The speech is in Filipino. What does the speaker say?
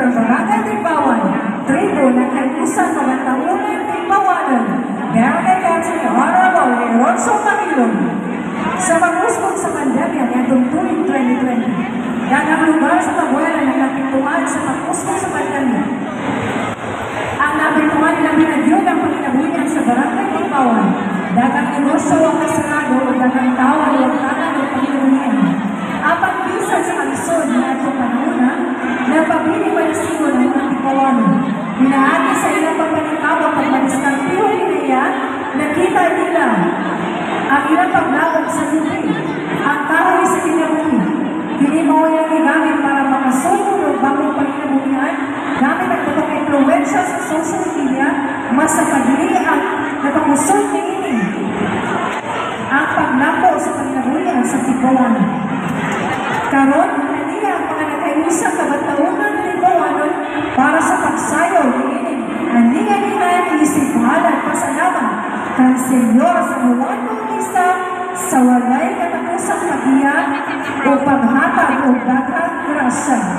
Director Barangay Tigbawan, Tribo ng Kaipusan Kabantaunang Tigbawanan, Barangay Council Honorable Leonzo Camilon. Sa pag-usbog sa pandemya nitong tuwing 2020, dagang lugar sa Pabuela na napintuan sa pag-usbog sa pandemya. Ang napintuan nilang binagyod ang panginabuhian sa Barangay Tigbawan, dagang negosyo ang kasarado o dagang tao ang iwagtanan ng panginabuhian. Apat bisan sa kalisod na itong panahon na pabili balisigo ng mga Tigbawan. Binaati sa ilang pagpanikawa pagmaliskang tiyong pinaya, nakita nila ang ilang paglaog sa lupi, ang kahoy sa kinabuhi. Hindi mo yung gigamit para makasulong o bagong panginabuhian, gamit ang itong influensya sa social media, mas sa pagli ang napamusol ni ini. Ang paglapo sa panginabuhian sa Tigbawan. Karon, naniya ang mga nakaiusang kabataunan ng Tigbawanon para sa pagsayaw ni ini. Naniya isip halat pasalamat kang Senyor sa Juan Bautista sa walay katapusang paghiya o paghatag o daghang grasya.